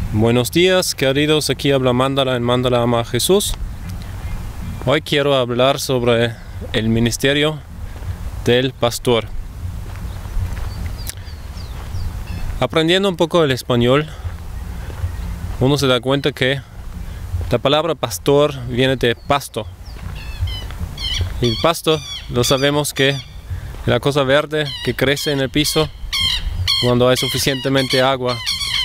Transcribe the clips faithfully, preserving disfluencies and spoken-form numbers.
Buenos días, queridos, aquí habla Mandala en Mandala Ama a Jesús. Hoy quiero hablar sobre el ministerio del pastor. Aprendiendo un poco el español, uno se da cuenta que la palabra pastor viene de pasto. Y el pasto, lo sabemos que es la cosa verde que crece en el piso cuando hay suficientemente agua.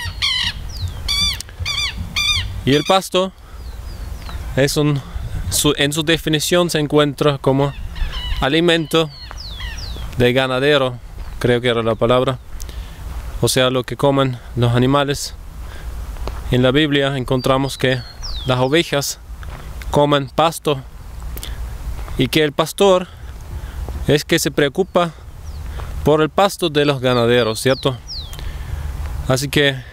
Y el pasto es un, su, en su definición se encuentra como alimento de ganadero, creo que era la palabra, o sea, lo que comen los animales. En la Biblia encontramos que las ovejas comen pasto y que el pastor es que se preocupa por el pasto de los ganaderos, ¿cierto? Así que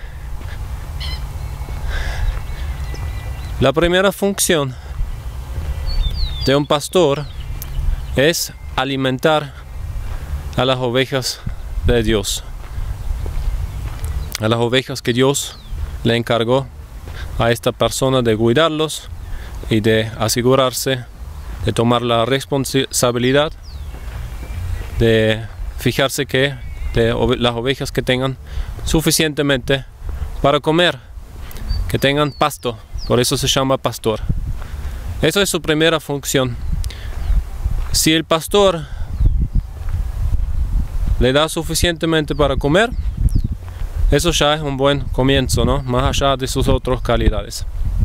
la primera función de un pastor es alimentar a las ovejas de Dios, a las ovejas que Dios le encargó a esta persona de cuidarlos y de asegurarse de tomar la responsabilidad de fijarse que de ove- las ovejas que tengan suficientemente para comer, que tengan pasto. Por eso se llama pastor. Esa es su primera función. Si el pastor le da suficientemente para comer, eso ya es un buen comienzo, ¿no? Más allá de sus otras calidades.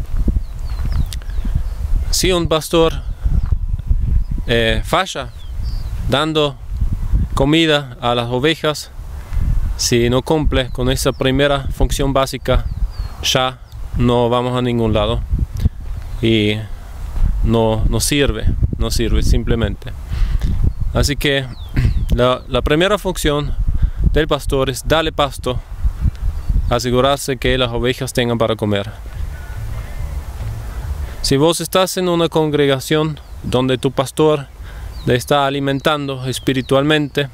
Si un pastor eh, falla dando comida a las ovejas, si no cumple con esa primera función básica, ya no vamos a ningún lado y no, no sirve, no sirve simplemente. Así que la, la primera función del pastor es darle pasto, asegurarse que las ovejas tengan para comer. Si vos estás en una congregación donde tu pastor le está alimentando espiritualmente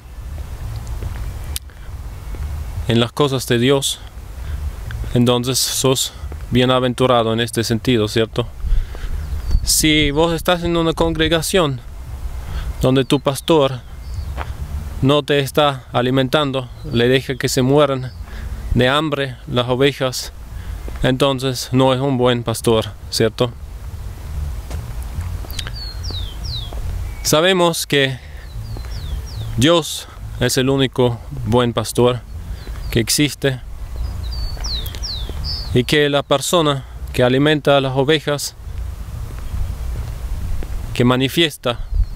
en las cosas de Dios, entonces sos bienaventurado en este sentido, ¿cierto? Si vos estás en una congregación donde tu pastor no te está alimentando, le deja que se mueran de hambre las ovejas, entonces no es un buen pastor, ¿cierto? Sabemos que Dios es el único buen pastor que existe y que la persona que alimenta a las ovejas, que manifiesta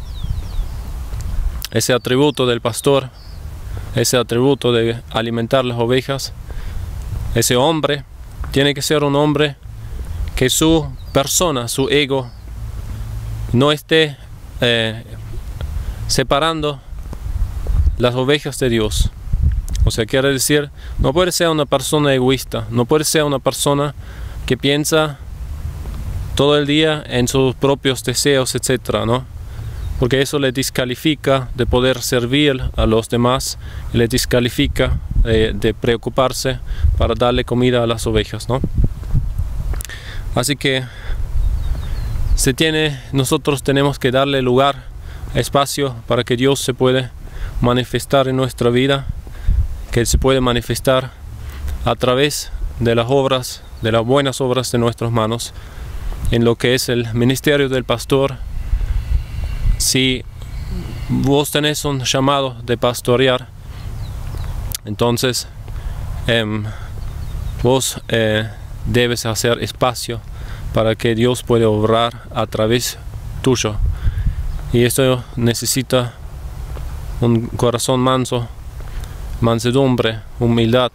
ese atributo del pastor, ese atributo de alimentar las ovejas, ese hombre tiene que ser un hombre que su persona, su ego, no esté eh, separando las ovejas de Dios. O sea, quiere decir, no puede ser una persona egoísta, no puede ser una persona que piensa todo el día en sus propios deseos, etcétera, ¿no? Porque eso le descalifica de poder servir a los demás, y le descalifica eh, de preocuparse para darle comida a las ovejas, ¿no? Así que se tiene, nosotros tenemos que darle lugar, espacio para que Dios se pueda manifestar en nuestra vida, que se puede manifestar a través de las obras, de las buenas obras de nuestras manos, en lo que es el ministerio del pastor. Si vos tenés un llamado de pastorear, entonces eh, vos eh, debes hacer espacio para que Dios pueda obrar a través tuyo. Y esto necesita un corazón manso, mansedumbre, humildad.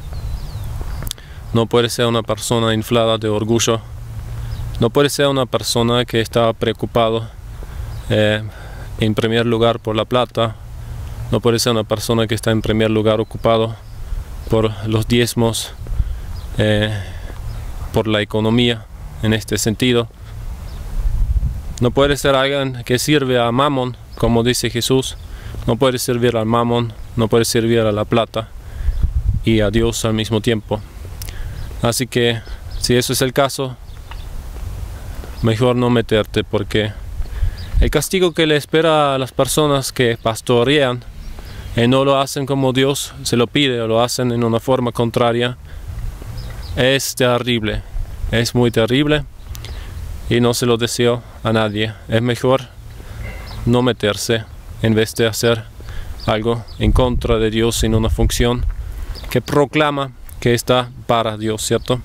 No puede ser una persona inflada de orgullo. No puede ser una persona que está preocupado eh, en primer lugar por la plata. No puede ser una persona que está en primer lugar ocupado por los diezmos, eh, por la economía en este sentido. No puede ser alguien que sirve a Mamón, como dice Jesús. No puede servir al Mamón, no puede servir a la plata y a Dios al mismo tiempo. Así que si eso es el caso, mejor no meterte, porque el castigo que le espera a las personas que pastorean y no lo hacen como Dios se lo pide o lo hacen en una forma contraria es terrible, es muy terrible y no se lo deseo a nadie. Es mejor no meterse en vez de hacer algo en contra de Dios en una función que proclama que está para Dios, ¿cierto?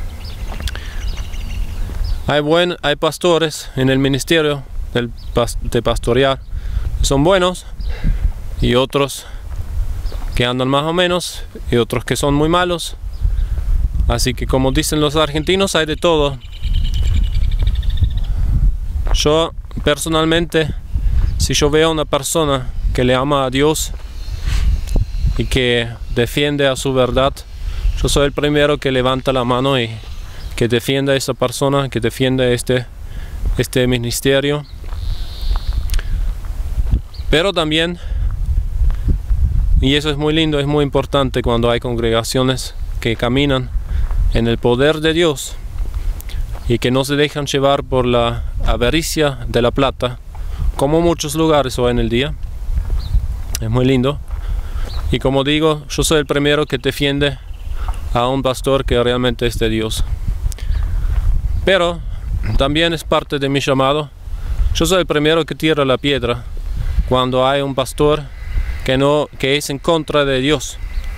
Hay, buen, hay pastores en el ministerio del, de pastorear que son buenos y otros que andan más o menos y otros que son muy malos. Así que, como dicen los argentinos, hay de todo. Yo personalmente, si yo veo a una persona que le ama a Dios y que defiende a su verdad, yo soy el primero que levanta la mano y que defienda a esa persona, que defienda este, este ministerio. Pero también, y eso es muy lindo, es muy importante cuando hay congregaciones que caminan en el poder de Dios y que no se dejan llevar por la avaricia de la plata, como muchos lugares hoy en el día. Es muy lindo. Y como digo, yo soy el primero que defiende a un pastor que realmente es de Dios. Pero también es parte de mi llamado. Yo soy el primero que tira la piedra cuando hay un pastor que, no, que es en contra de Dios.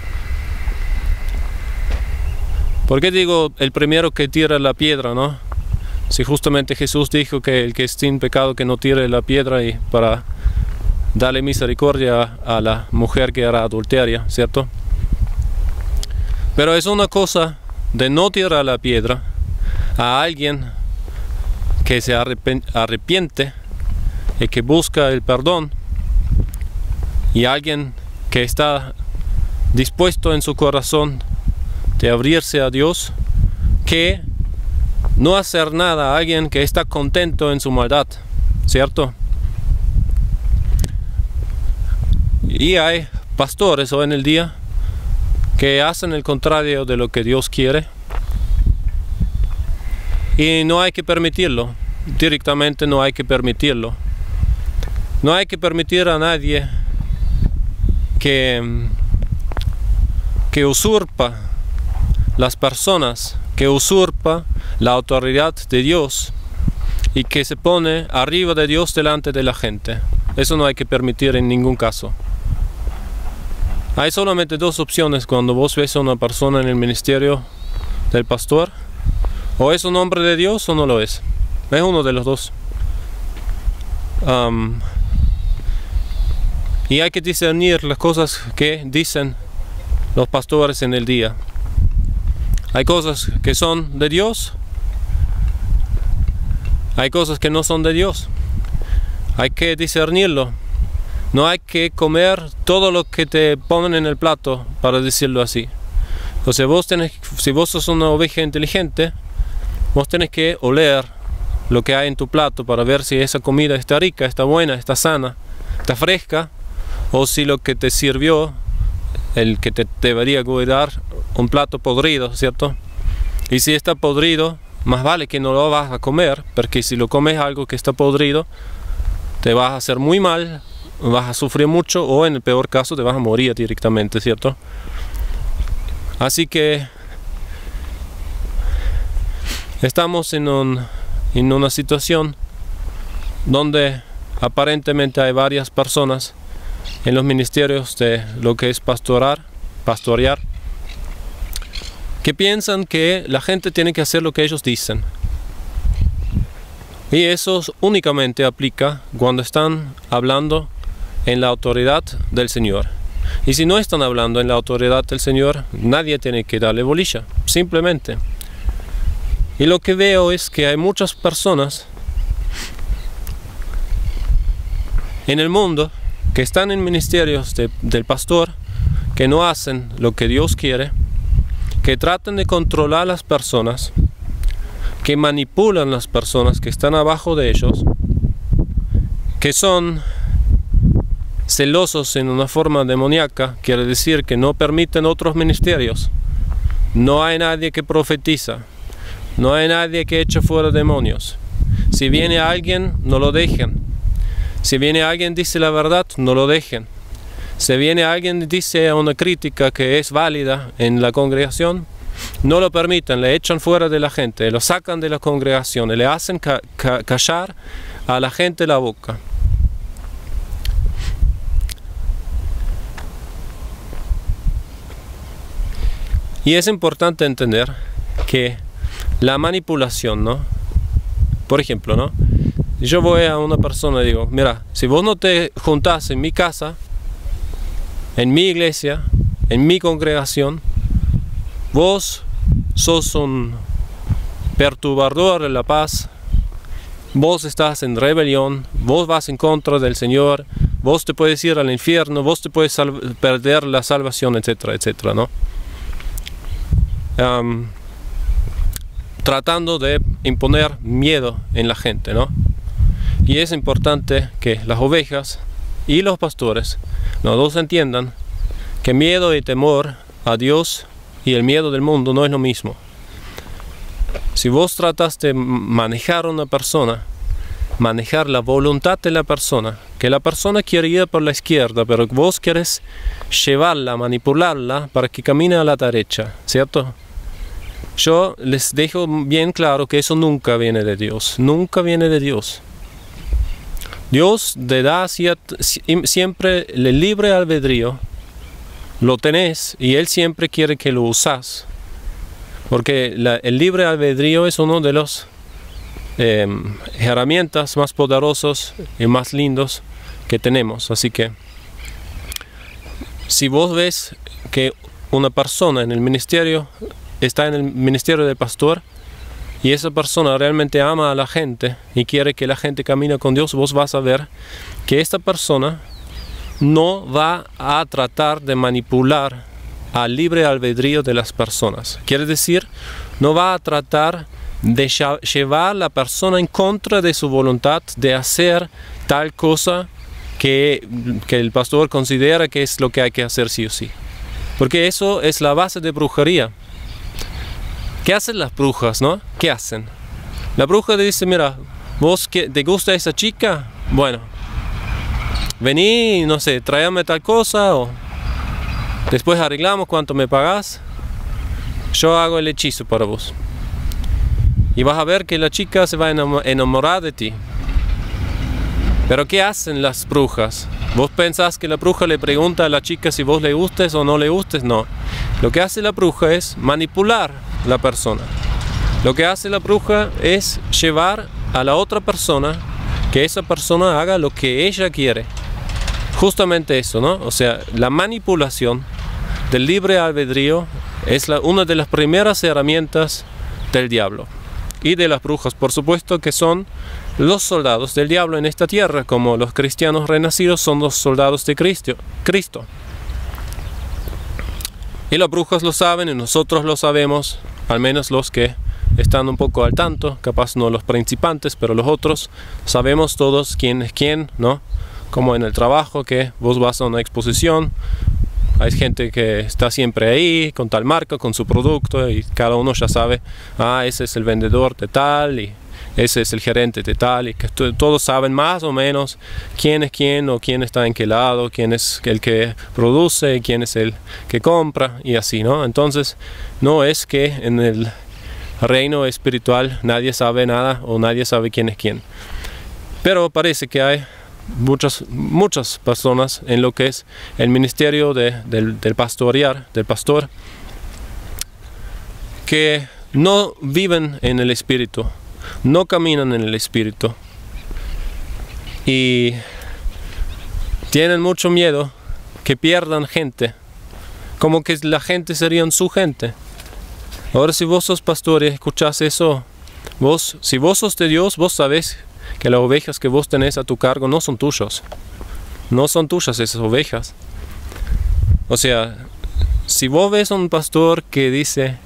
¿Por qué digo el primero que tira la piedra, no? Si justamente Jesús dijo que el que es sin pecado que no tire la piedra, y para darle misericordia a la mujer que era adulteria, ¿cierto? Pero es una cosa de no tirar la piedra a alguien que se arrepiente y que busca el perdón, y alguien que está dispuesto en su corazón de abrirse a Dios, que no hacer nada a alguien que está contento en su maldad, ¿cierto? Y hay pastores hoy en el día que hacen el contrario de lo que Dios quiere, y no hay que permitirlo. Directamente no hay que permitirlo. No hay que permitir a nadie que, que usurpa las personas, que usurpa la autoridad de Dios y que se pone arriba de Dios delante de la gente. Eso no hay que permitir en ningún caso. Hay solamente dos opciones cuando vos ves a una persona en el ministerio del pastor: o es un hombre de Dios o no lo es. Es uno de los dos. Um, y hay que discernir las cosas que dicen los pastores en el día. Hay cosas que son de Dios, hay cosas que no son de Dios. Hay que discernirlo. No hay que comer todo lo que te ponen en el plato, para decirlo así. Entonces vos tenés, si vos sos una oveja inteligente, vos tenés que oler lo que hay en tu plato para ver si esa comida está rica, está buena, está sana, está fresca, o si lo que te sirvió, el que te debería cuidar, un plato podrido, ¿cierto? Y si está podrido, más vale que no lo vas a comer, porque si lo comes algo que está podrido, te vas a hacer muy mal, vas a sufrir mucho, o en el peor caso te vas a morir directamente, ¿cierto? Así que estamos en, un, en una situación donde aparentemente hay varias personas en los ministerios de lo que es pastorar, pastorear, que piensan que la gente tiene que hacer lo que ellos dicen. Y eso únicamente aplica cuando están hablando en la autoridad del Señor. Y si no están hablando en la autoridad del Señor, nadie tiene que darle bolilla, simplemente. Y lo que veo es que hay muchas personas en el mundo que están en ministerios de, del pastor, que no hacen lo que Dios quiere, que tratan de controlar a las personas, que manipulan a las personas que están abajo de ellos, que son celosos en una forma demoníaca, quiere decir que no permiten otros ministerios, no hay nadie que profetiza, no hay nadie que eche fuera demonios. Si viene alguien, no lo dejen. Si viene alguien y dice la verdad, no lo dejen. Si viene alguien y dice una crítica que es válida en la congregación, no lo permitan, le echan fuera de la gente, lo sacan de la congregación, le hacen ca ca callar a la gente la boca. Y es importante entender que la manipulación, ¿no? Por ejemplo, ¿no? Yo voy a una persona y digo, mira, si vos no te juntás en mi casa, en mi iglesia, en mi congregación, vos sos un perturbador de la paz, vos estás en rebelión, vos vas en contra del Señor, vos te puedes ir al infierno, vos te puedes perder la salvación, etcétera, etcétera, ¿no? Um, tratando de imponer miedo en la gente, ¿no? Y es importante que las ovejas y los pastores, los dos entiendan que miedo y temor a Dios y el miedo del mundo no es lo mismo. Si vos tratas de manejar a una persona, manejar la voluntad de la persona, que la persona quiere ir por la izquierda, pero vos quieres llevarla, manipularla para que camine a la derecha, ¿cierto? Yo les dejo bien claro que eso nunca viene de Dios, nunca viene de Dios. Dios te da siempre el libre albedrío, lo tenés y Él siempre quiere que lo usas. Porque la, el libre albedrío es uno de las eh, herramientas más poderosas y más lindos que tenemos. Así que si vos ves que una persona en el ministerio está en el ministerio del pastor y esa persona realmente ama a la gente y quiere que la gente camine con Dios, vos vas a ver que esta persona no va a tratar de manipular al libre albedrío de las personas. Quiere decir, no va a tratar de llevar a la persona en contra de su voluntad de hacer tal cosa que, que el pastor considera que es lo que hay que hacer sí o sí. Porque eso es la base de brujería. ¿Qué hacen las brujas, no? ¿Qué hacen? La bruja dice, mira, ¿vos que te gusta esa chica? Bueno, vení, no sé, tráeme tal cosa o después arreglamos cuánto me pagás. Yo hago el hechizo para vos. Y vas a ver que la chica se va a enamorar de ti. Pero ¿qué hacen las brujas? ¿Vos pensás que la bruja le pregunta a la chica si vos le gustes o no le gustes? No. Lo que hace la bruja es manipular a la persona. Lo que hace la bruja es llevar a la otra persona que esa persona haga lo que ella quiere. Justamente eso, ¿no? O sea, la manipulación del libre albedrío es la, una de las primeras herramientas del diablo. Y de las brujas, por supuesto, que son los soldados del diablo en esta tierra, como los cristianos renacidos son los soldados de Cristo. Cristo. Y las brujas lo saben y nosotros lo sabemos, al menos los que están un poco al tanto, capaz no los principantes, pero los otros, sabemos todos quién es quién, ¿no? Como en el trabajo, que vos vas a una exposición, hay gente que está siempre ahí, con tal marca, con su producto, y cada uno ya sabe, ah, ese es el vendedor de tal, y ese es el gerente de tal, y que todos saben más o menos quién es quién, o quién está en qué lado, quién es el que produce, quién es el que compra, y así, ¿no? Entonces, no es que en el reino espiritual nadie sabe nada, o nadie sabe quién es quién. Pero parece que hay muchas, muchas personas en lo que es el ministerio de, del, del pastorear, del pastor, que no viven en el espíritu, no caminan en el espíritu y tienen mucho miedo que pierdan gente, como que la gente serían su gente. Ahora, si vos sos pastor y escuchás eso, vos, si vos sos de Dios, vos sabés que las ovejas que vos tenés a tu cargo no son tuyas. No son tuyas esas ovejas. O sea, si vos ves a un pastor que dice,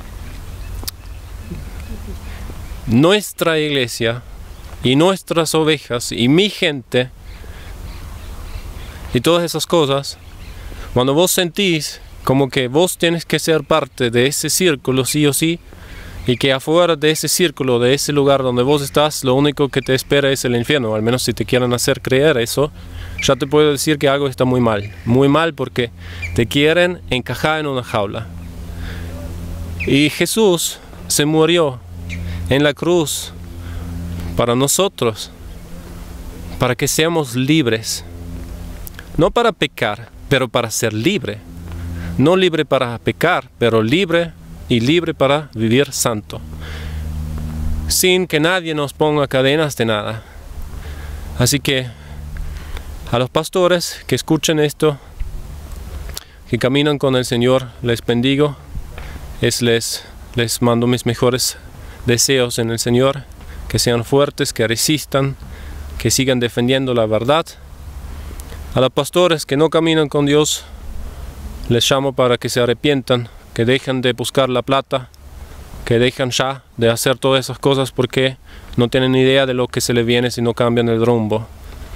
nuestra iglesia y nuestras ovejas y mi gente y todas esas cosas, cuando vos sentís como que vos tienes que ser parte de ese círculo sí o sí, y que afuera de ese círculo, de ese lugar donde vos estás, lo único que te espera es el infierno. Al menos si te quieren hacer creer eso, ya te puedo decir que algo está muy mal. Muy mal porque te quieren encajar en una jaula. Y Jesús se murió en la cruz para nosotros, para que seamos libres. No para pecar, pero para ser libre. No libre para pecar, pero libre y libre para vivir santo, sin que nadie nos ponga cadenas de nada. Así que a los pastores que escuchen esto, que caminan con el Señor, les bendigo, es, les, les mando mis mejores deseos en el Señor, que sean fuertes, que resistan, que sigan defendiendo la verdad. A los pastores que no caminan con Dios, les llamo para que se arrepientan, que dejen de buscar la plata, que dejen ya de hacer todas esas cosas porque no tienen ni idea de lo que se les viene si no cambian el rumbo.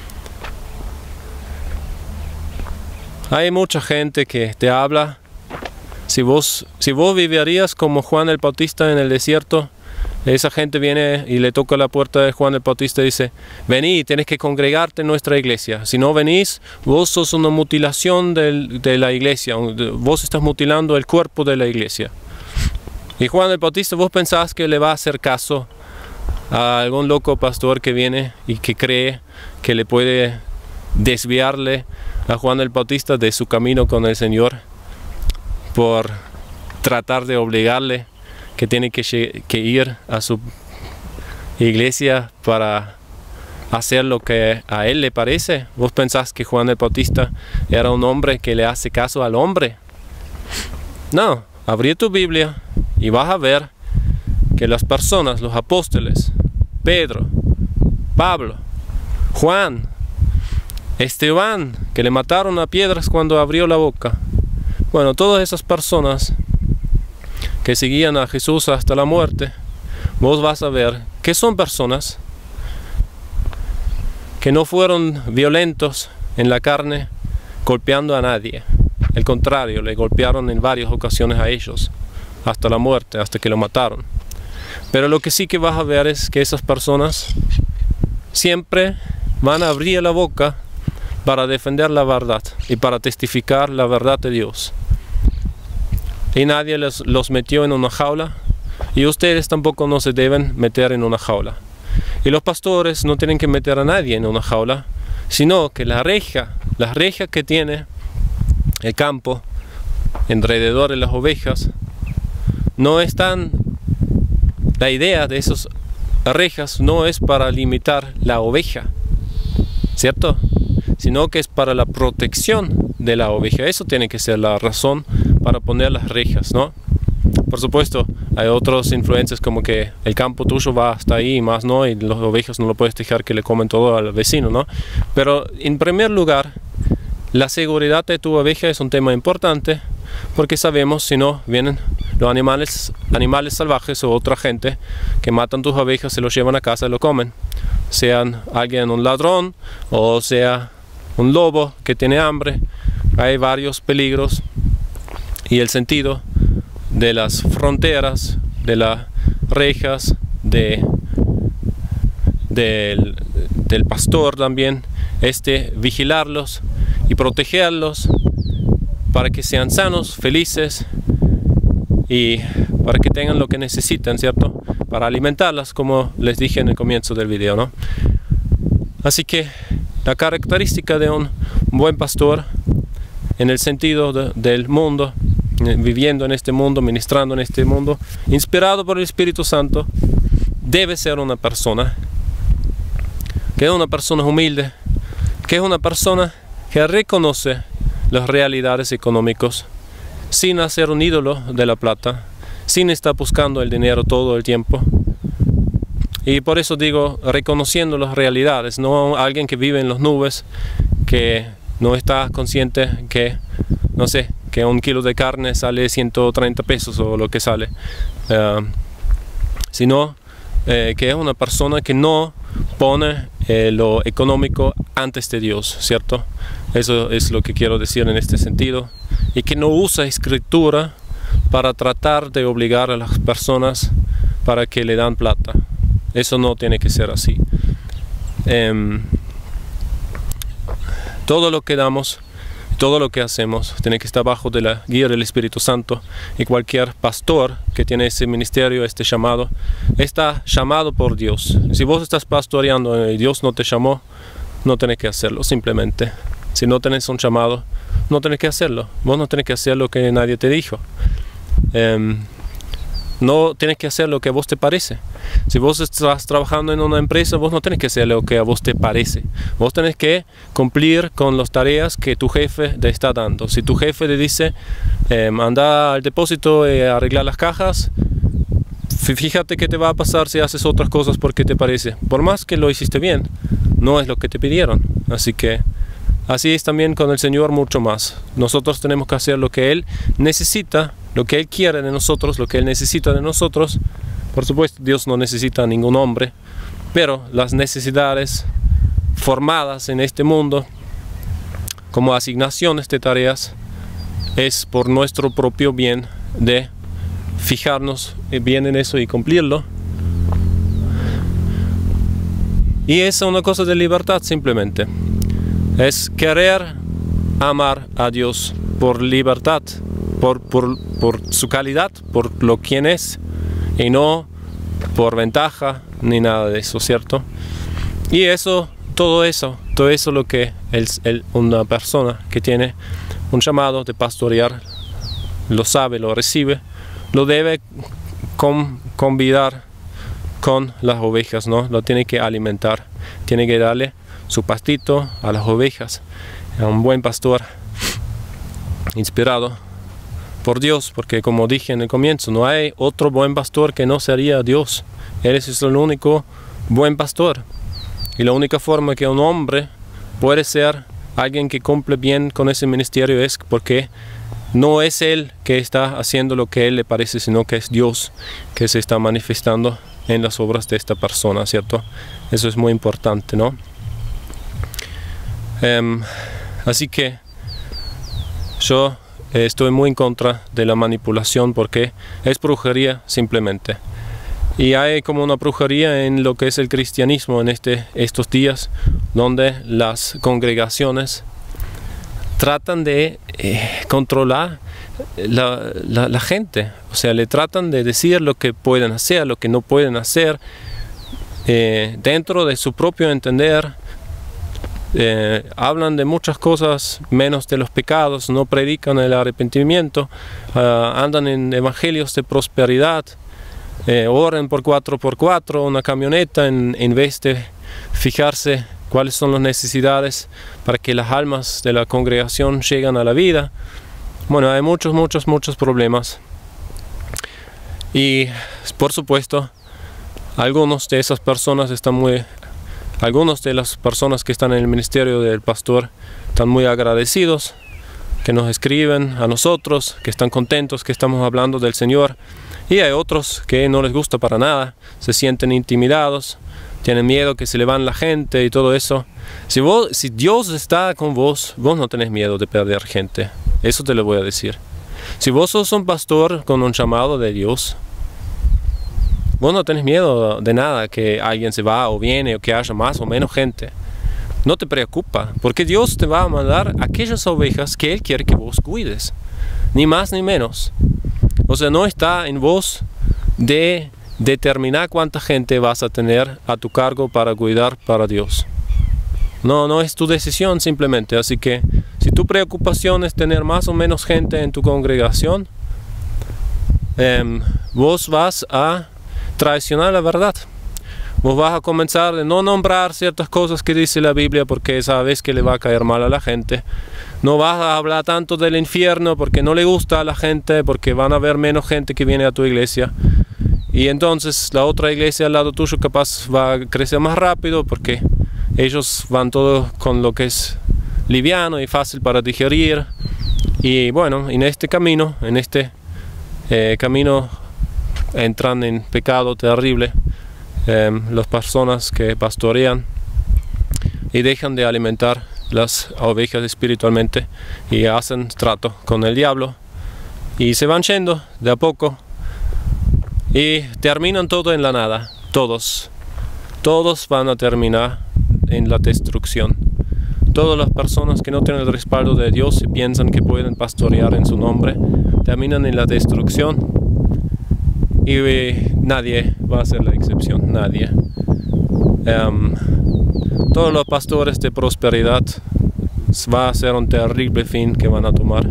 Hay mucha gente que te habla. Si vos, si vos vivirías como Juan el Bautista en el desierto, esa gente viene y le toca la puerta de Juan el Bautista y dice: vení, tienes que congregarte en nuestra iglesia. Si no venís, vos sos una mutilación del, de la iglesia. Vos estás mutilando el cuerpo de la iglesia. Y Juan el Bautista, vos pensás que le va a hacer caso a algún loco pastor que viene y que cree que le puede desviarle a Juan el Bautista de su camino con el Señor por tratar de obligarle que tiene que, que ir a su iglesia para hacer lo que a él le parece. ¿Vos pensás que Juan el Bautista era un hombre que le hace caso al hombre? No, abrí tu Biblia y vas a ver que las personas, los apóstoles, Pedro, Pablo, Juan, Esteban, que le mataron a piedras cuando abrió la boca. Bueno, todas esas personas que seguían a Jesús hasta la muerte, vos vas a ver que son personas que no fueron violentos en la carne golpeando a nadie. Al contrario, le golpearon en varias ocasiones a ellos hasta la muerte, hasta que lo mataron. Pero lo que sí que vas a ver es que esas personas siempre van a abrir la boca para defender la verdad y para testificar la verdad de Dios. Y nadie les, los metió en una jaula, y ustedes tampoco no se deben meter en una jaula. Y los pastores no tienen que meter a nadie en una jaula, sino que la reja, la reja que tiene el campo alrededor de las ovejas, no es tan, la idea de esas rejas no es para limitar la oveja, ¿cierto? Sino que es para la protección de la oveja. Eso tiene que ser la razón para poner las rejas, ¿no? Por supuesto, hay otras influencias como que el campo tuyo va hasta ahí y más no, y las ovejas no lo puedes dejar que le comen todo al vecino, ¿no? Pero en primer lugar, la seguridad de tu oveja es un tema importante, porque sabemos, si no, vienen los animales, animales salvajes o otra gente que matan tus ovejas, se los llevan a casa y lo comen. Sean alguien, un ladrón, o sea un lobo que tiene hambre. Hay varios peligros, y el sentido de las fronteras, de las rejas, de, del, del pastor también, es de vigilarlos y protegerlos para que sean sanos, felices y para que tengan lo que necesitan, ¿cierto? Para alimentarlas, como les dije en el comienzo del video, ¿no? Así que la característica de un buen pastor, en el sentido de, del mundo, viviendo en este mundo, ministrando en este mundo, inspirado por el Espíritu Santo, debe ser una persona que es una persona humilde, que es una persona que reconoce las realidades económicas, sin hacer un ídolo de la plata, sin estar buscando el dinero todo el tiempo. Y por eso digo, reconociendo las realidades, no alguien que vive en las nubes, que no está consciente que, no sé, que un kilo de carne sale ciento treinta pesos o lo que sale, uh, sino eh, que es una persona que no pone eh, lo económico antes de Dios, ¿cierto? Eso es lo que quiero decir en este sentido. Y que no usa escritura para tratar de obligar a las personas para que le dan plata. Eso no tiene que ser así. Eh, todo lo que damos, todo lo que hacemos, tiene que estar bajo de la guía del Espíritu Santo. Y cualquier pastor que tiene ese ministerio, este llamado, está llamado por Dios. Si vos estás pastoreando y Dios no te llamó, no tenés que hacerlo, simplemente. Si no tenés un llamado, no tenés que hacerlo. Vos no tenés que hacer lo que nadie te dijo. Eh, no tenés que hacer lo que a vos te parece. Si vos estás trabajando en una empresa, vos no tenés que hacer lo que a vos te parece. Vos tenés que cumplir con las tareas que tu jefe te está dando. Si tu jefe te dice, eh, anda al depósito y arreglar las cajas, fíjate qué te va a pasar si haces otras cosas porque te parece. Por más que lo hiciste bien, no es lo que te pidieron. Así que así es también con el Señor mucho más. Nosotros tenemos que hacer lo que Él necesita, lo que Él quiere de nosotros, lo que Él necesita de nosotros. Por supuesto, Dios no necesita a ningún hombre, pero las necesidades formadas en este mundo como asignaciones de tareas es por nuestro propio bien de fijarnos bien en eso y cumplirlo. Y es una cosa de libertad simplemente. Es querer amar a Dios por libertad, por, por, por su calidad, por lo quien es, y no por ventaja ni nada de eso, ¿cierto? Y eso, todo eso, todo eso lo que el, el, una persona que tiene un llamado de pastorear lo sabe, lo recibe, lo debe con, convidar con las ovejas, ¿no? Lo tiene que alimentar, tiene que darle su pastito a las ovejas. A un buen pastor inspirado por Dios, porque como dije en el comienzo, no hay otro buen pastor que no sería Dios. Él es el único buen pastor. Y la única forma que un hombre puede ser alguien que cumple bien con ese ministerio es porque no es él que está haciendo lo que a él le parece, sino que es Dios que se está manifestando en las obras de esta persona, ¿cierto? Eso es muy importante, ¿no? Um, así que yo eh, estoy muy en contra de la manipulación porque es brujería simplemente. Y hay como una brujería en lo que es el cristianismo en este, estos días, donde las congregaciones tratan de eh, controlar la, la, la gente. O sea, le tratan de decir lo que pueden hacer, lo que no pueden hacer, eh, dentro de su propio entender. Eh, hablan de muchas cosas menos de los pecados, no predican el arrepentimiento, uh, andan en evangelios de prosperidad, eh, oren por cuatro por cuatro, una camioneta, en, en vez de fijarse cuáles son las necesidades para que las almas de la congregación lleguen a la vida. Bueno, hay muchos, muchos, muchos problemas. Y por supuesto, algunos de esas personas están muy... Algunos de las personas que están en el ministerio del pastor están muy agradecidos, que nos escriben a nosotros, que están contentos que estamos hablando del Señor. Y hay otros que no les gusta para nada, se sienten intimidados, tienen miedo que se le van la gente y todo eso. Si, vos, si Dios está con vos, vos no tenés miedo de perder gente. Eso te lo voy a decir. Si vos sos un pastor con un llamado de Dios, vos no tenés miedo de nada, que alguien se va o viene o que haya más o menos gente. No te preocupa, porque Dios te va a mandar aquellas ovejas que Él quiere que vos cuides. Ni más ni menos. O sea, no está en vos de determinar cuánta gente vas a tener a tu cargo para cuidar para Dios. No, no es tu decisión simplemente. Así que si tu preocupación es tener más o menos gente en tu congregación, eh, vos vas a traicionar la verdad. Vos vas a comenzar a no nombrar ciertas cosas que dice la Biblia porque sabes que le va a caer mal a la gente. No vas a hablar tanto del infierno porque no le gusta a la gente, porque van a haber menos gente que viene a tu iglesia. Y entonces la otra iglesia al lado tuyo capaz va a crecer más rápido porque ellos van todo con lo que es liviano y fácil para digerir. Y bueno, en este camino, en este eh, camino entran en pecado terrible eh, las personas que pastorean y dejan de alimentar las ovejas espiritualmente y hacen trato con el diablo y se van yendo de a poco y terminan todo en la nada. Todos, todos van a terminar en la destrucción. Todas las personas que no tienen el respaldo de Dios y piensan que pueden pastorear en su nombre, terminan en la destrucción y eh, nadie va a ser la excepción, nadie. Um, todos los pastores de prosperidad va a ser un terrible fin que van a tomar.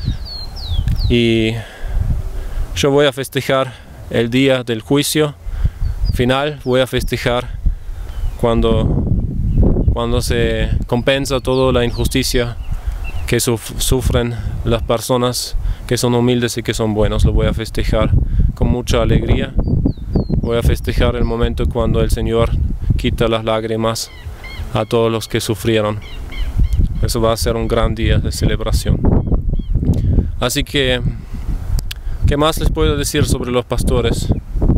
Y yo voy a festejar el día del juicio final, voy a festejar cuando, cuando se compensa toda la injusticia que suf sufren las personas que son humildes y que son buenos. Lo voy a festejar con mucha alegría. Voy a festejar el momento cuando el Señor quita las lágrimas a todos los que sufrieron. Eso va a ser un gran día de celebración. Así que, ¿qué más les puedo decir sobre los pastores?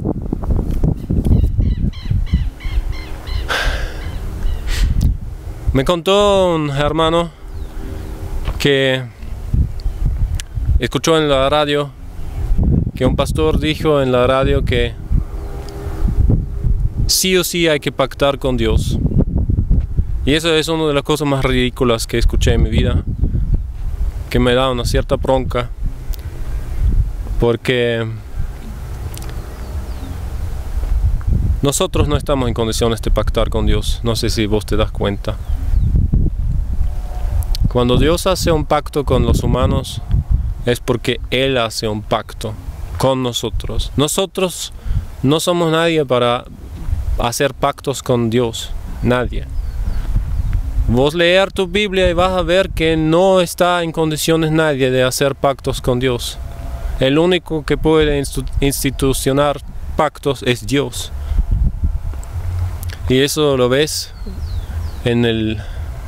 Me contó un hermano que escuchó en la radio que un pastor dijo en la radio que sí o sí hay que pactar con Dios. Y eso es una de las cosas más ridículas que escuché en mi vida, que me da una cierta bronca, porque nosotros no estamos en condiciones de pactar con Dios. No sé si vos te das cuenta. Cuando Dios hace un pacto con los humanos, es porque Él hace un pacto con nosotros. Nosotros no somos nadie para hacer pactos con Dios, nadie. Vos leer tu Biblia y vas a ver que no está en condiciones nadie de hacer pactos con Dios. El único que puede institucionar pactos es Dios. Y eso lo ves en el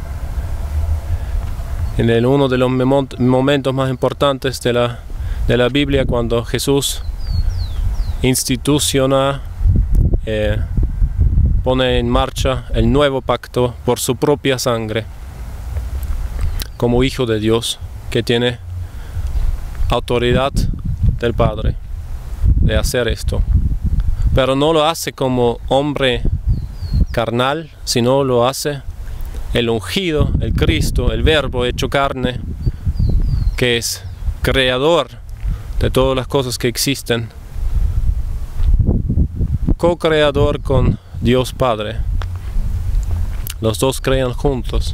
en el uno de los momentos más importantes de la, de la Biblia, cuando Jesús instituciona, eh, pone en marcha el nuevo pacto por su propia sangre, como Hijo de Dios, que tiene autoridad del Padre de hacer esto. Pero no lo hace como hombre carnal, sino lo hace el ungido, el Cristo, el Verbo hecho carne, que es creador de todas las cosas que existen, co-creador con Dios Padre. Los dos crean juntos.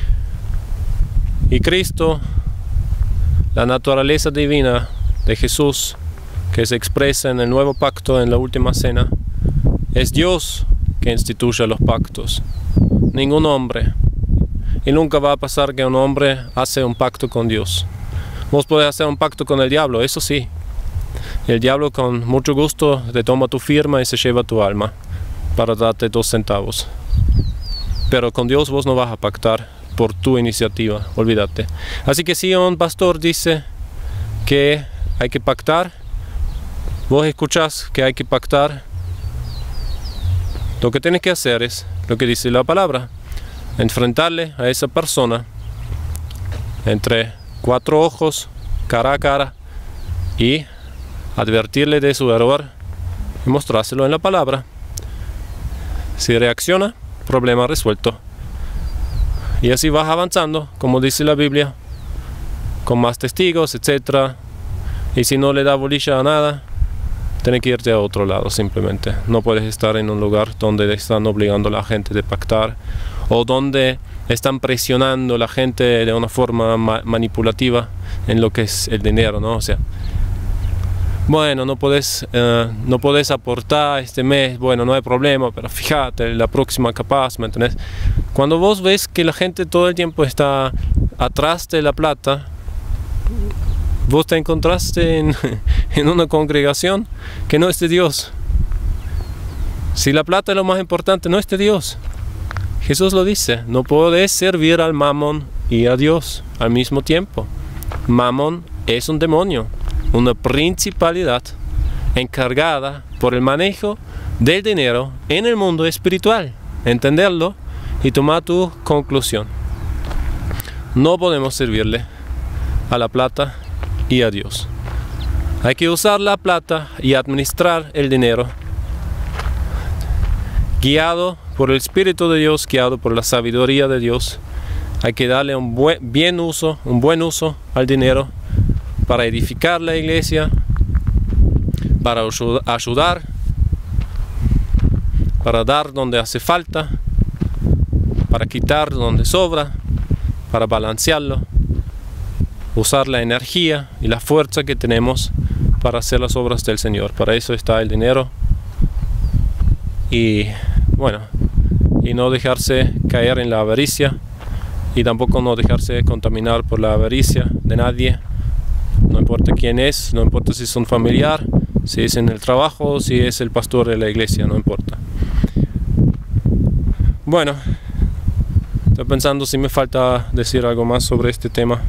Y Cristo, la naturaleza divina de Jesús, que se expresa en el nuevo pacto en la última cena, es Dios que instituye los pactos, ningún hombre. Y nunca va a pasar que un hombre hace un pacto con Dios. Vos podés hacer un pacto con el diablo, eso sí. El diablo con mucho gusto te toma tu firma y se lleva tu alma para darte dos centavos. Pero con Dios vos no vas a pactar por tu iniciativa, olvídate. Así que si un pastor dice que hay que pactar, vos escuchás que hay que pactar, lo que tienes que hacer es lo que dice la palabra: enfrentarle a esa persona entre cuatro ojos, cara a cara, y advertirle de su error y mostrárselo en la palabra. Si reacciona, problema resuelto. Y así vas avanzando, como dice la Biblia, con más testigos, etcétera. Y si no le da bolilla a nada, tienes que irte a otro lado simplemente. No puedes estar en un lugar donde están obligando a la gente de pactar, o donde están presionando a la gente de una forma ma manipulativa en lo que es el dinero, ¿no? O sea, bueno, no puedes, uh, no puedes aportar este mes, bueno, no hay problema, pero fíjate, la próxima capaz, ¿me entendés? Cuando vos ves que la gente todo el tiempo está atrás de la plata, vos te encontraste en, en una congregación que no es de Dios. Si la plata es lo más importante, no es de Dios. Jesús lo dice: no podés servir al Mamón y a Dios al mismo tiempo. Mamón es un demonio, una principalidad encargada por el manejo del dinero en el mundo espiritual. Entenderlo y tomar tu conclusión. no podemos servirle a la plata y a Dios. Hay que usar la plata y administrar el dinero guiado por el Espíritu de Dios, guiado por la sabiduría de Dios. Hay que darle un buen, bien uso, un buen uso al dinero para edificar la iglesia, para ayudar, para dar donde hace falta, para quitar donde sobra, para balancearlo, usar la energía y la fuerza que tenemos para hacer las obras del Señor. Para eso está el dinero. Y bueno, y no dejarse caer en la avaricia, y tampoco no dejarse contaminar por la avaricia de nadie. No importa quién es, no importa si es un familiar, si es en el trabajo, si es el pastor de la iglesia, no importa. Bueno, estoy pensando si me falta decir algo más sobre este tema.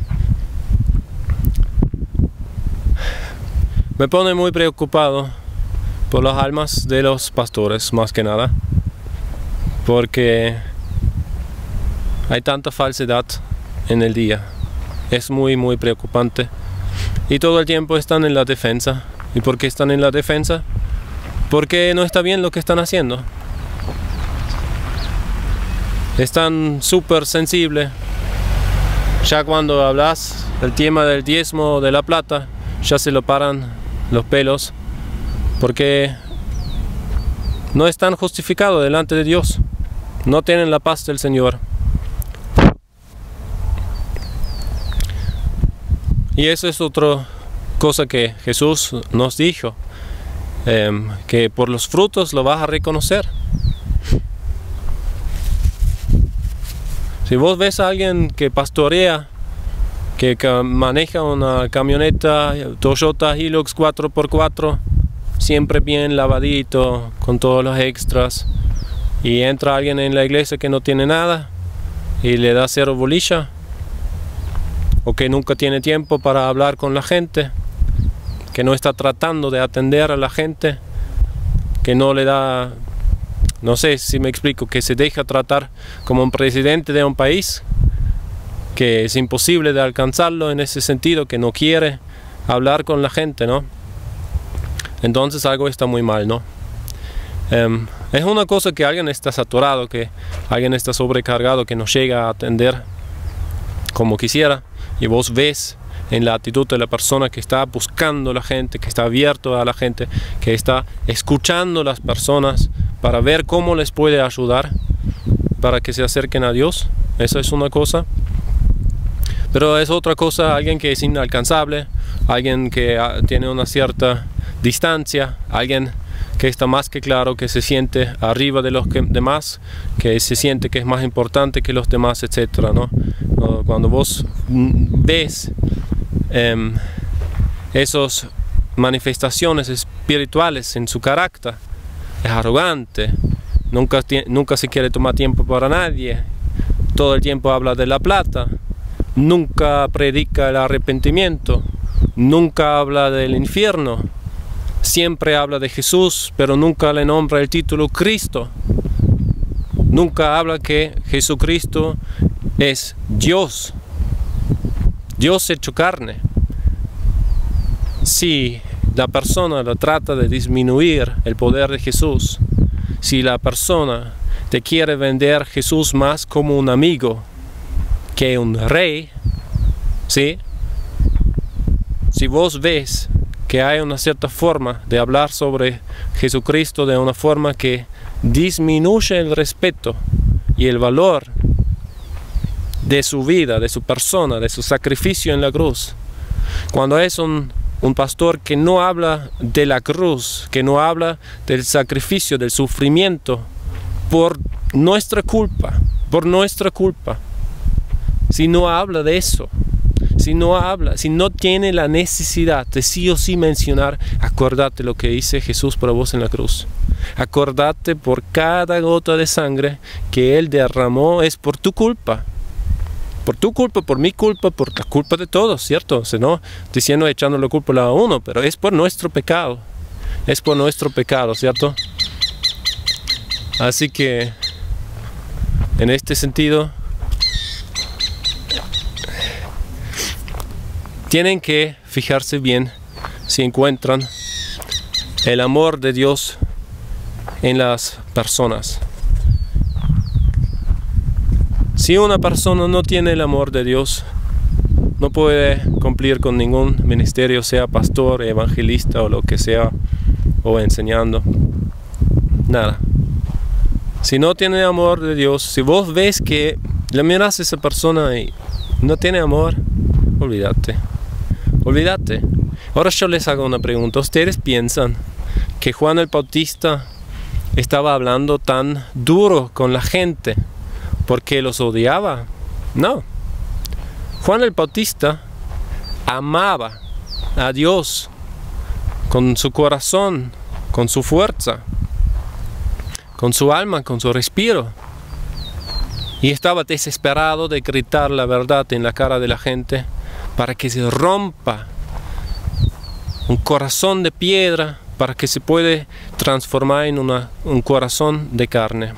Me pone muy preocupado por las almas de los pastores, más que nada, porque hay tanta falsedad en el día. Es muy muy preocupante, y todo el tiempo están en la defensa. ¿Y por qué están en la defensa? Porque no está bien lo que están haciendo. Están súper sensibles. Ya cuando hablas del tema del diezmo de la plata, ya se lo paran los pelos, porque no están justificados delante de Dios. No tienen la paz del Señor. Y eso es otra cosa que Jesús nos dijo, eh, que por los frutos lo vas a reconocer. Si vos ves a alguien que pastorea, que maneja una camioneta Toyota Hilux cuatro por cuatro, siempre bien lavadito, con todos los extras, y entra alguien en la iglesia que no tiene nada y le da cero bolilla, o que nunca tiene tiempo para hablar con la gente, que no está tratando de atender a la gente, que no le da, no sé si me explico, que se deja tratar como un presidente de un país, que es imposible de alcanzarlo en ese sentido, que no quiere hablar con la gente, ¿no? Entonces algo está muy mal, ¿no? Um, es una cosa que alguien está saturado, que alguien está sobrecargado, que no llega a atender como quisiera, y vos ves en la actitud de la persona que está buscando a la gente, que está abierto a la gente, que está escuchando a las personas para ver cómo les puede ayudar para que se acerquen a Dios. Eso es una cosa. Pero es otra cosa alguien que es inalcanzable, alguien que tiene una cierta distancia, alguien que está más que claro, que se siente arriba de los que, demás, que se siente que es más importante que los demás, etcétera, ¿no? Cuando vos ves eh, esas manifestaciones espirituales en su carácter, es arrogante, nunca, nunca se quiere tomar tiempo para nadie, todo el tiempo habla de la plata, nunca predica el arrepentimiento, nunca habla del infierno, siempre habla de Jesús, pero nunca le nombra el título Cristo. Nunca habla que Jesucristo es Dios, Dios hecho carne. Si la persona lo trata de disminuir el poder de Jesús, si la persona te quiere vender a Jesús más como un amigo que un rey, ¿sí? Si vos ves que hay una cierta forma de hablar sobre Jesucristo de una forma que disminuye el respeto y el valor de su vida, de su persona, de su sacrificio en la cruz, cuando es un, un pastor que no habla de la cruz, que no habla del sacrificio, del sufrimiento por nuestra culpa, por nuestra culpa, si no habla de eso, si no habla, si no tiene la necesidad de sí o sí mencionar, acordate lo que dice Jesús por vos en la cruz. Acordate por cada gota de sangre que Él derramó es por tu culpa. Por tu culpa, por mi culpa, por la culpa de todos, ¿cierto? O sea, no diciendo echando la culpa a uno, pero es por nuestro pecado. Es por nuestro pecado, ¿cierto? Así que, en este sentido, tienen que fijarse bien si encuentran el amor de Dios en las personas. Si una persona no tiene el amor de Dios, no puede cumplir con ningún ministerio, sea pastor, evangelista o lo que sea, o enseñando. Nada. Si no tiene amor de Dios, si vos ves que le miras a esa persona y no tiene amor, olvídate. Olvídate. Ahora yo les hago una pregunta. ¿Ustedes piensan que Juan el Bautista estaba hablando tan duro con la gente porque los odiaba? No. Juan el Bautista amaba a Dios con su corazón, con su fuerza, con su alma, con su respiro. Y estaba desesperado de gritar la verdad en la cara de la gente para que se rompa un corazón de piedra, para que se pueda transformar en una, un corazón de carne.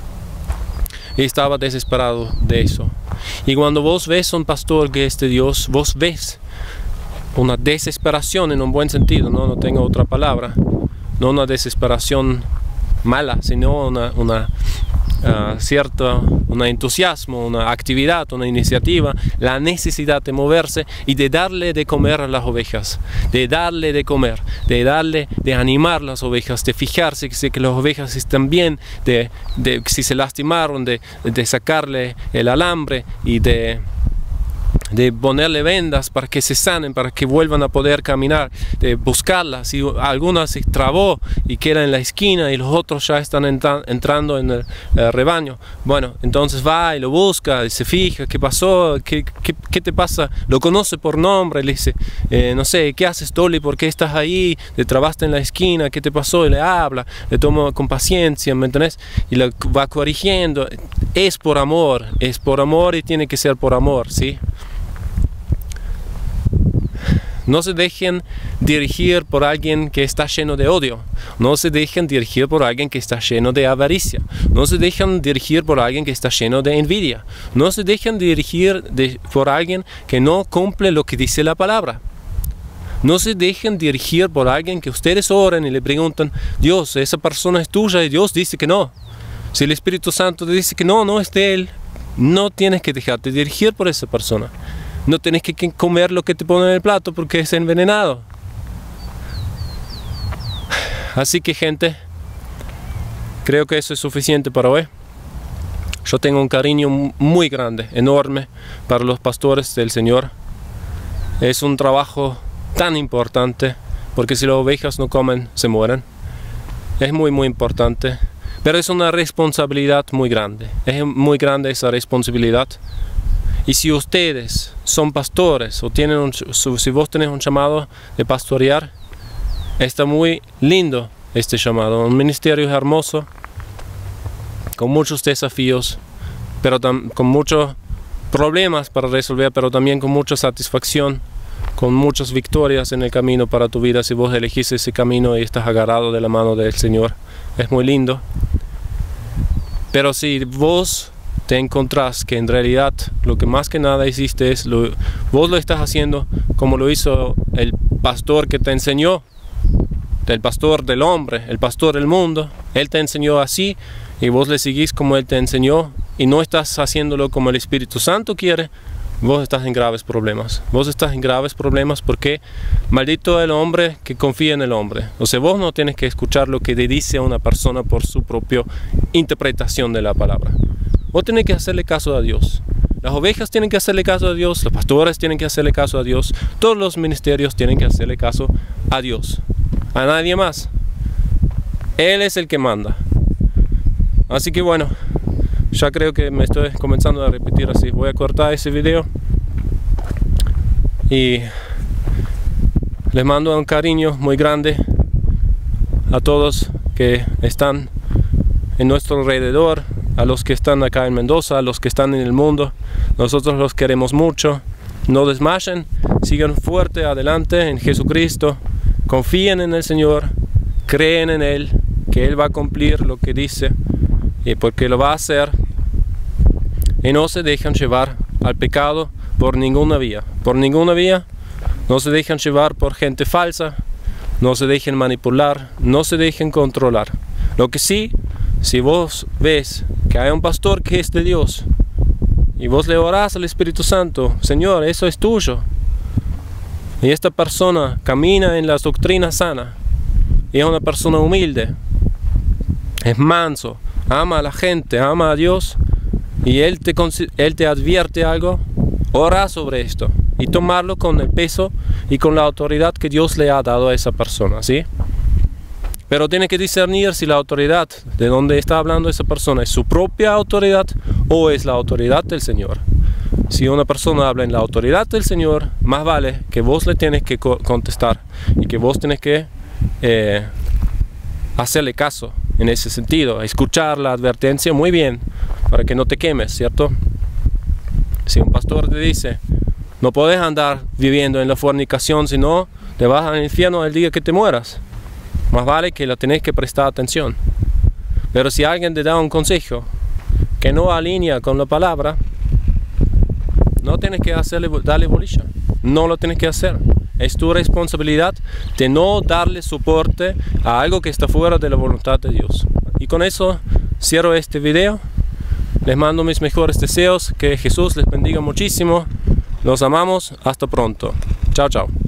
Y estaba desesperado de eso. Y cuando vos ves a un pastor que es de Dios, vos ves una desesperación en un buen sentido, no, no tengo otra palabra, no una desesperación mala, sino una, una uh, cierta, un entusiasmo, una actividad, una iniciativa, la necesidad de moverse y de darle de comer a las ovejas, de darle de comer, de darle, de animar las ovejas, de fijarse que, que las ovejas están bien, de, de si se lastimaron, de, de sacarle el alambre y de de ponerle vendas para que se sanen, para que vuelvan a poder caminar, de buscarlas. Si alguna se trabó y queda en la esquina y los otros ya están entra entrando en el, el rebaño, bueno, entonces va y lo busca y se fija qué pasó, qué, qué, qué te pasa, lo conoce por nombre, le dice, eh, no sé, ¿qué haces, Dolly? ¿Por qué estás ahí? Te trabaste en la esquina, ¿qué te pasó? Y le habla, le toma con paciencia, ¿me entendés? Y lo va corrigiendo. Es por amor, es por amor y tiene que ser por amor, ¿sí? No se dejen dirigir por alguien que está lleno de odio. No se dejen dirigir por alguien que está lleno de avaricia. No se dejen dirigir por alguien que está lleno de envidia. No se dejen dirigir de, por alguien que no cumple lo que dice la palabra. No se dejen dirigir por alguien que ustedes oren y le preguntan, Dios, esa persona es tuya, y Dios dice que no. Si el Espíritu Santo te dice que no, no es de Él, no tienes que dejarte dirigir por esa persona. No tienes que comer lo que te ponen en el plato porque es envenenado. Así que, gente, creo que eso es suficiente para hoy. Yo tengo un cariño muy grande, enorme, para los pastores del Señor. Es un trabajo tan importante, porque si las ovejas no comen, se mueren. Es muy, muy importante, pero es una responsabilidad muy grande. Es muy grande esa responsabilidad. Y si ustedes son pastores o tienen un, si vos tenés un llamado de pastorear, está muy lindo este llamado. Un ministerio hermoso, con muchos desafíos, pero con muchos problemas para resolver, pero también con mucha satisfacción, con muchas victorias en el camino para tu vida si vos elegís ese camino y estás agarrado de la mano del Señor. Es muy lindo. Pero si vos te encontrás que en realidad lo que más que nada hiciste es, lo, vos lo estás haciendo como lo hizo el pastor que te enseñó, el pastor del hombre, el pastor del mundo. Él te enseñó así y vos le seguís como Él te enseñó y no estás haciéndolo como el Espíritu Santo quiere, vos estás en graves problemas. Vos estás en graves problemas porque maldito el hombre que confía en el hombre. O sea, vos no tienes que escuchar lo que te dice a una persona por su propia interpretación de la palabra. Vos tenés que hacerle caso a Dios. Las ovejas tienen que hacerle caso a Dios, los pastores tienen que hacerle caso a Dios, todos los ministerios tienen que hacerle caso a Dios, a nadie más. Él es el que manda. Así que bueno, ya creo que me estoy comenzando a repetir así. Voy a cortar ese video y les mando un cariño muy grande a todos que están en nuestro alrededor, a los que están acá en Mendoza, a los que están en el mundo. Nosotros los queremos mucho. No desmayen, sigan fuerte adelante en Jesucristo, confíen en el Señor, creen en Él, que Él va a cumplir lo que dice, y porque lo va a hacer, y no se dejan llevar al pecado por ninguna vía, por ninguna vía, No se dejen llevar por gente falsa, no se dejen manipular, no se dejen controlar. Lo que sí, si vos ves que hay un pastor que es de Dios y vos le orás al Espíritu Santo, Señor, eso es tuyo, y esta persona camina en las doctrinas sanas y es una persona humilde, es manso, ama a la gente, ama a Dios, y Él te, él te advierte algo, ora sobre esto y tomarlo con el peso y con la autoridad que Dios le ha dado a esa persona, ¿sí? Pero tiene que discernir si la autoridad de donde está hablando esa persona es su propia autoridad o es la autoridad del Señor. Si una persona habla en la autoridad del Señor, más vale que vos le tienes que contestar y que vos tenés que eh, hacerle caso en ese sentido, escuchar la advertencia muy bien para que no te quemes, ¿cierto? Si un pastor te dice, no podés andar viviendo en la fornicación, sino te vas al infierno el día que te mueras, más vale que lo tenés que prestar atención. Pero si alguien te da un consejo que no alinea con la palabra, no tienes que hacerle, darle bolilla, no lo tienes que hacer. Es tu responsabilidad de no darle soporte a algo que está fuera de la voluntad de Dios. Y con eso cierro este video. Les mando mis mejores deseos, que Jesús les bendiga muchísimo. Los amamos, hasta pronto. Chao, chao.